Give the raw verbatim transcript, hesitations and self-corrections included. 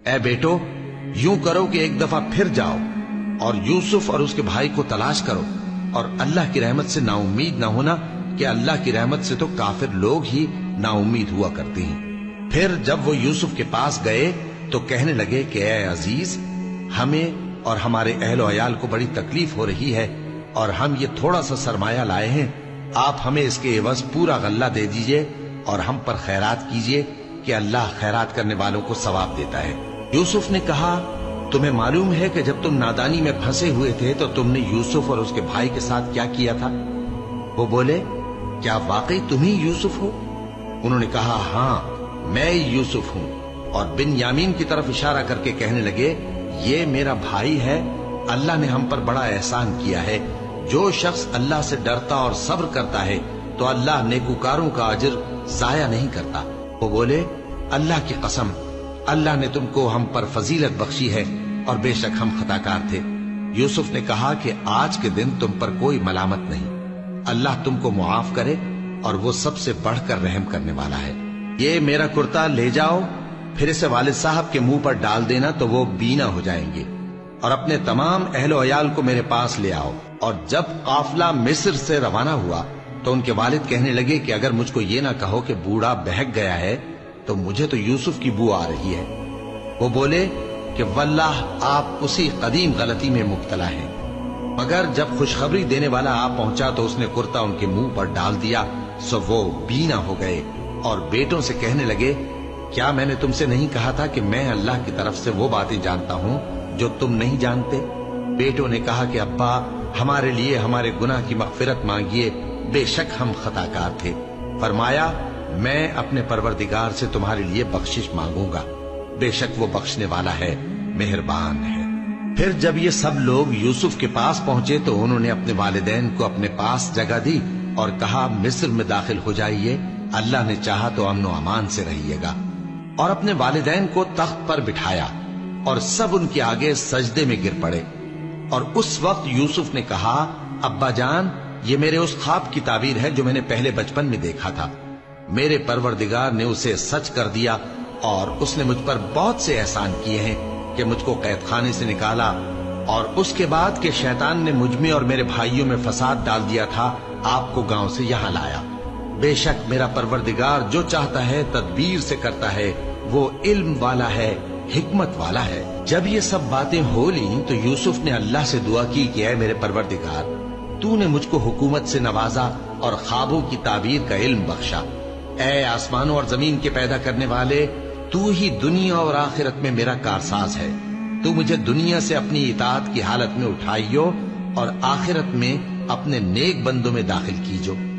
اے بیٹو یوں کرو کہ ایک دفعہ پھر جاؤ اور یوسف اور اس کے بھائی کو تلاش کرو، اور اللہ کی رحمت سے نا امید نہ ہونا کہ اللہ کی رحمت سے تو کافر لوگ ہی نا امید ہوا کرتے ہیں۔ پھر جب وہ یوسف کے پاس گئے تو کہنے لگے کہ اے عزیز، ہمیں اور ہمارے اہل و عیال کو بڑی تکلیف ہو رہی ہے اور ہم یہ تھوڑا سا سرمایہ لائے ہیں، آپ ہمیں اس کے عوض پورا غلہ دے دیجئے اور ہم پر خیرات کیجئے کہ اللہ خیرات کرنے والوں کو ثواب دیتا ہے۔ یوسف نے کہا، تمہیں معلوم ہے کہ جب تم نادانی میں پھنسے ہوئے تھے تو تم نے یوسف اور اس کے بھائی کے ساتھ کیا کیا تھا؟ وہ بولے، کیا واقعی تم ہی یوسف ہو؟ انہوں نے کہا، ہاں میں یوسف ہوں، اور بن یامین کی طرف اشارہ کر کے کہنے لگے، یہ میرا بھائی ہے، اللہ نے ہم پر بڑا احسان کیا ہے۔ جو شخص اللہ سے ڈرتا اور صبر کرتا ہے تو اللہ نیکوکاروں کا اجر ضائع نہیں کرتا۔ وہ بولے، اللہ کی قسم، اللہ نے تم کو ہم پر فضیلت بخشی ہے اور بے شک ہم خطا کار تھے۔ یوسف نے کہا کہ آج کے دن تم پر کوئی ملامت نہیں، اللہ تم کو معاف کرے اور وہ سب سے بڑھ کر رحم کرنے والا ہے۔ یہ میرا کرتا لے جاؤ، پھر اسے والد صاحب کے منہ پر ڈال دینا تو وہ بینا ہو جائیں گے، اور اپنے تمام اہل و عیال کو میرے پاس لے آؤ۔ اور جب قافلہ مصر سے روانہ ہوا تو ان کے والد کہنے لگے کہ اگر مجھ کو یہ نہ کہو کہ بوڑھا بہک گیا ہے تو مجھے تو یوسف کی بو آ رہی ہے۔ وہ بولے کہ واللہ آپ اسی قدیم غلطی میں مبتلا ہیں۔ مگر جب خوشخبری دینے والا آ پہنچا تو اس نے کرتا ان کے منہ پر ڈال دیا، سو وہ بینا ہو گئے اور بیٹوں سے کہنے لگے، کیا میں نے تم سے نہیں کہا تھا کہ میں اللہ کی طرف سے وہ باتیں جانتا ہوں جو تم نہیں جانتے؟ بیٹوں نے کہا کہ ابا، ہمارے لیے ہمارے گناہ کی مغفرت مانگیے، بے شک ہم خطا کار تھے۔ فرمایا، میں اپنے پروردگار سے تمہارے لیے بخشش مانگوں گا، بے شک وہ بخشنے والا ہے، مہربان ہے۔ پھر جب یہ سب لوگ یوسف کے پاس پہنچے تو انہوں نے اپنے والدین کو اپنے پاس جگہ دی اور کہا، مصر میں داخل ہو جائیے، اللہ نے چاہا تو امن و امان سے رہیے گا۔ اور اپنے والدین کو تخت پر بٹھایا اور سب ان کے آگے سجدے میں گر پڑے۔ اور اس وقت یوسف نے کہا، ابا جان، یہ میرے اس خواب کی تعبیر ہے جو میں نے پہلے بچپن میں دیکھا تھا۔ میرے پروردگار نے اسے سچ کر دیا اور اس نے مجھ پر بہت سے احسان کیے ہیں کہ مجھ کو قید خانے سے نکالا، اور اس کے بعد کہ شیطان نے مجھ میں اور میرے بھائیوں میں فساد ڈال دیا تھا، آپ کو گاؤں سے یہاں لایا۔ بے شک میرا پروردگار جو چاہتا ہے تدبیر سے کرتا ہے، وہ علم والا ہے، حکمت والا ہے۔ جب یہ سب باتیں ہو لیں تو یوسف نے اللہ سے دعا کی کہ اے میرے پروردگار، تو نے مجھ کو حکومت سے نوازا اور خوابوں کی تعبیر کا علم بخشا۔ اے آسمانوں اور زمین کے پیدا کرنے والے، تو ہی دنیا اور آخرت میں میرا کارساز ہے۔ تو مجھے دنیا سے اپنی اطاعت کی حالت میں اٹھائیو اور آخرت میں اپنے نیک بندوں میں داخل کیجو۔